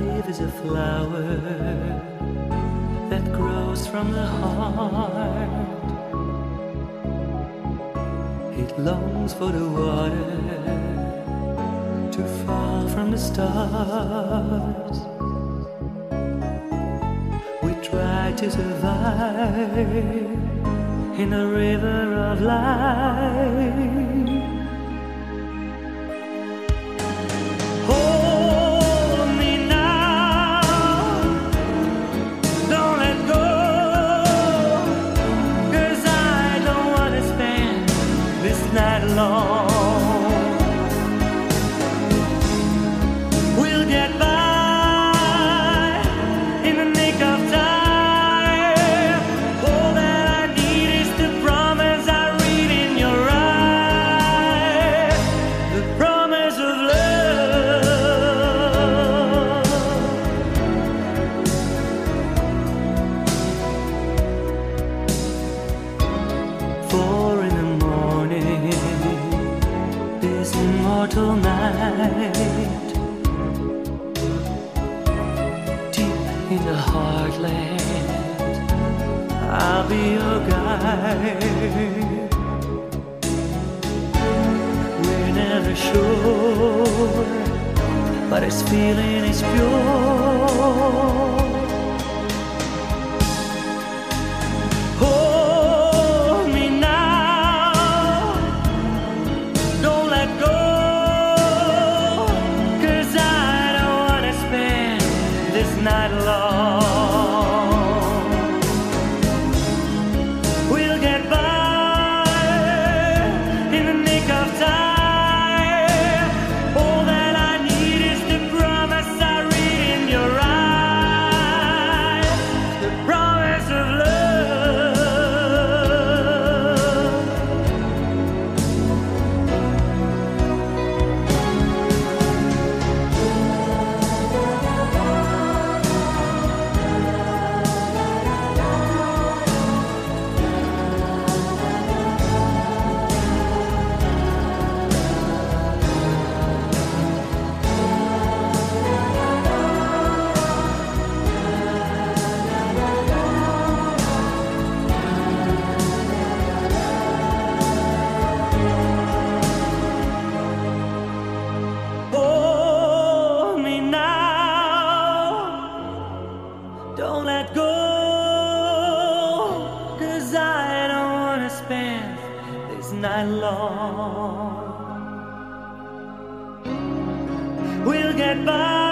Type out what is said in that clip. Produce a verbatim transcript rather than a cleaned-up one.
Life is a flower that grows from the heart. It longs for the water to fall from the stars. We try to survive in the river of life. Night long, we'll get by in the nick of time. All that I need is the promise I read in your eyes, the promise of love. Four in the morning, this immortal night, deep in the heartland, I'll be your guide. We're never sure, but this feeling is pure. Night long, we'll get by in the nick of time. All that I need is the promise I read in your eyes, the promise of Don't let go, 'cause I don't wanna spend this night long. We'll get by